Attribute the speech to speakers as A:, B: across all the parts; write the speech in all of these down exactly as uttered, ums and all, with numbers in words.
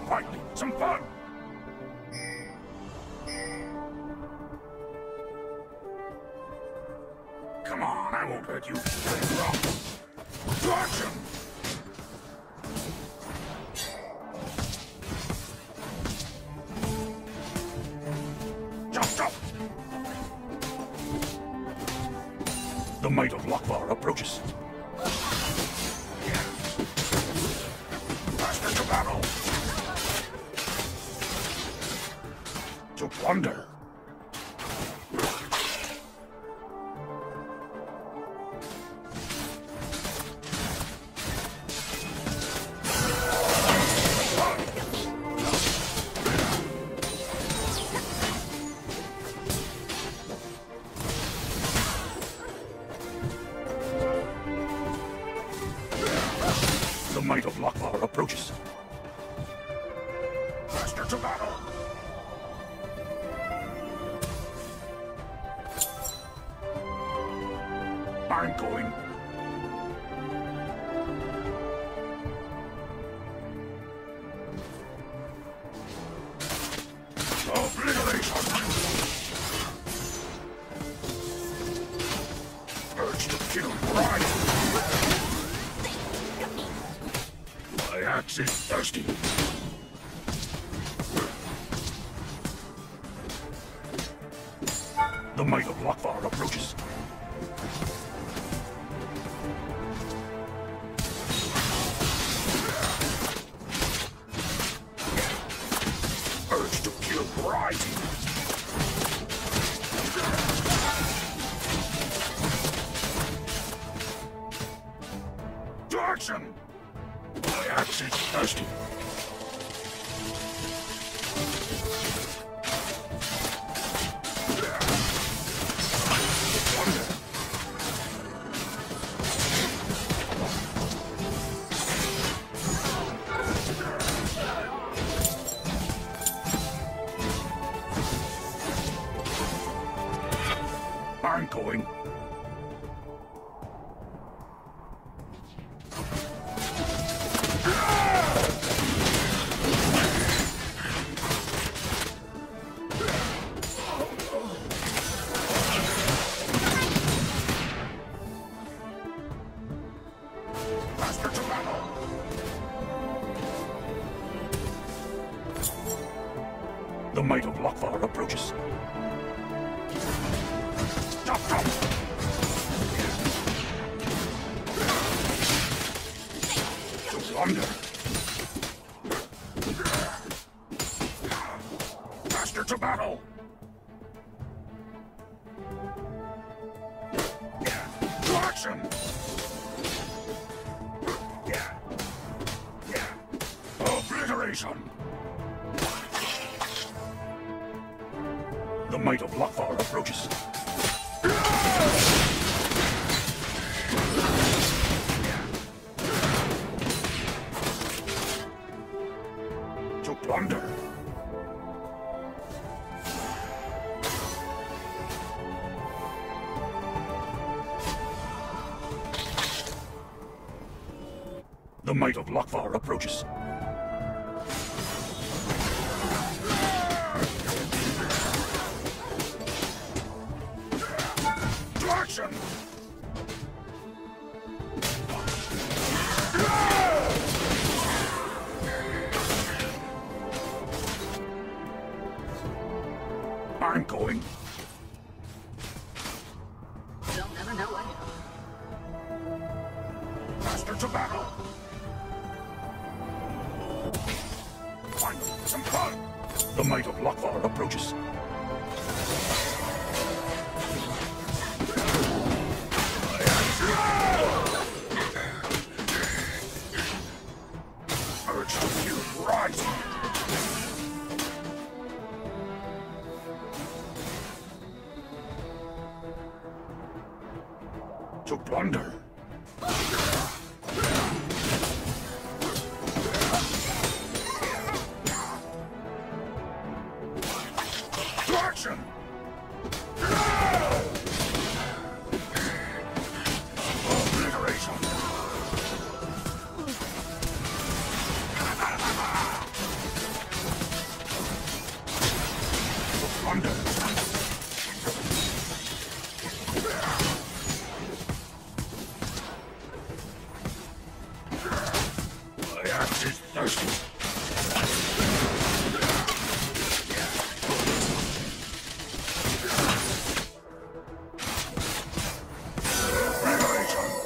A: Finally, some fun! Come on, I won't hurt you. Stay wrong. To action! Jump, jump! The might of Lokvar approaches. Faster to battle! To plunder! The might of Lokvar approaches. Faster to battle! I'm going. Obliteration! Urge to kill pride! My axe is thirsty. The might of Lokvar approaches. Urge to kill pride. To action! My axe is thirsty. I'm going. Faster to battle! The might of Lokvar approaches. Stop, stop! To plunder! Faster to battle! To action! Obliteration! The might of Lokvar approaches. To plunder. The might of Lokvar approaches. To action! I'm going.
B: They'll never know I am.
A: Faster to battle. Finally, some fun. The might of Lokvar approaches. Urge to kill rise. To plunder. To action! Obliteration! Thirsty. Revelation.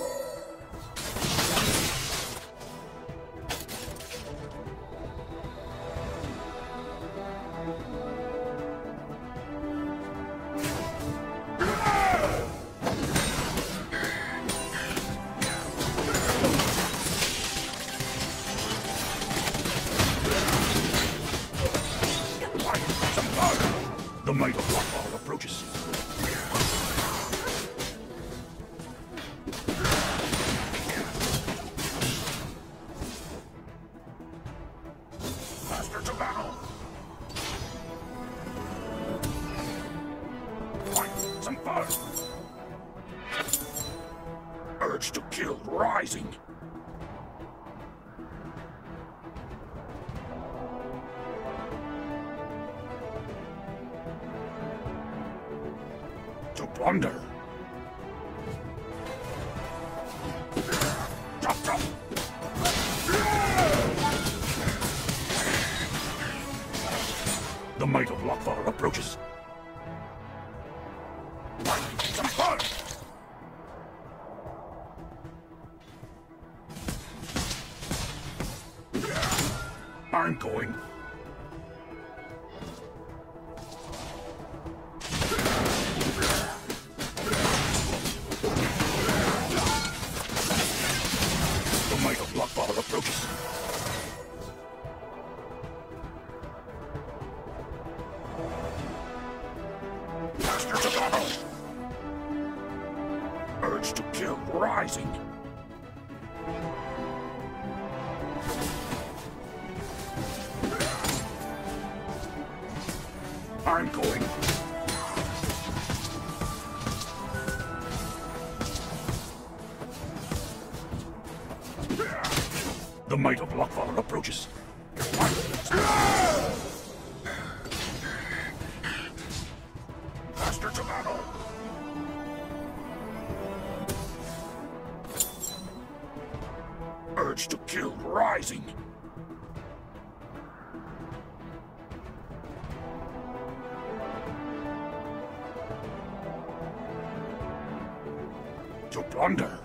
A: The might of Lockball approaches. Faster to battle. Fight some fun. Urge to kill rising. To plunder. Chop, chop. The might of Lockvar approaches. Some fun. I'm going. Lockball approaches. Faster to battle. Urge to kill rising. I'm going. The might of Lockvar approaches. Faster to battle. Urge to kill rising. To plunder.